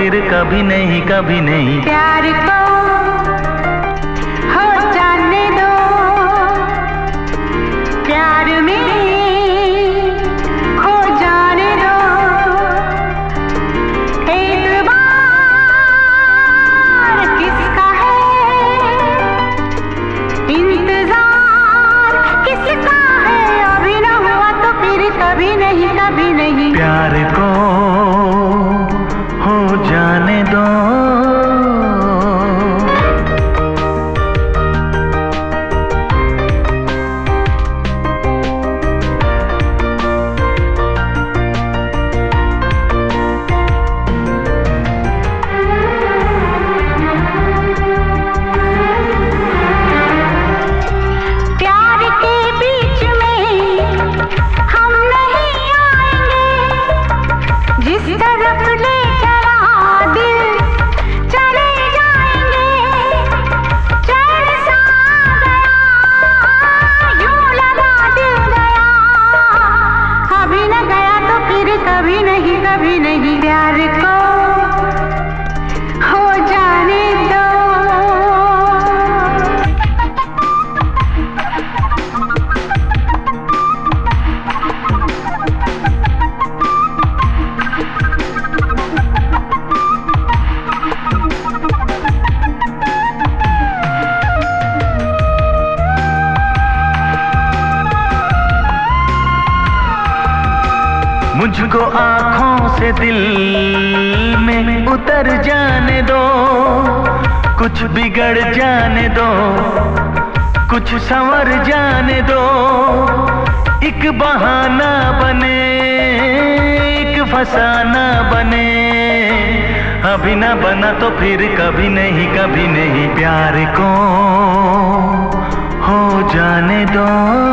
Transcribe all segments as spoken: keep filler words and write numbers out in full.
फिर कभी नहीं कभी नहीं। प्यार को हो जाने दो, प्यार में खो जाने दो। एक बार किसका है इंतजार, किसका है अभी न हुआ तो फिर कभी नहीं कभी नहीं। प्यार को हो जाने दो। प्यार के बीच में हम नहीं आएंगे, जिस तरफ ले चला दिल चले जाएंगे। चैन सा गया यूं लगा दिल गया, अभी न गया तो फिर कभी नहीं कभी नहीं। प्यार को हो जाने दो। मुझको आँखों से दिल में उतर जाने दो, कुछ बिगड़ जाने दो, कुछ संवर जाने दो। एक बहाना बने, एक फसाना बने, अभी ना बना तो फिर कभी नहीं कभी नहीं। प्यार को हो जाने दो।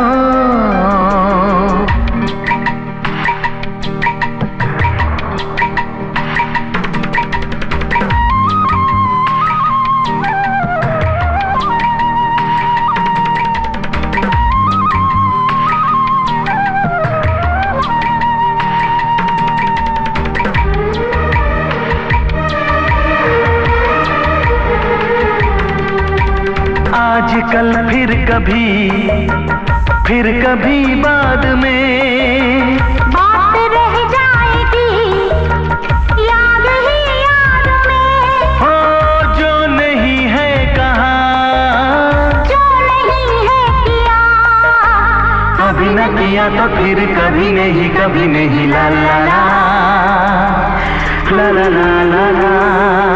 आजकल फिर कभी फिर कभी बाद में बात रह जाएगी याद ही याद में। हो जो नहीं है कहा, जो नहीं है किया, अभी न किया तो फिर कभी नहीं कभी नहीं। ला ला ला ला ला ला ला ला।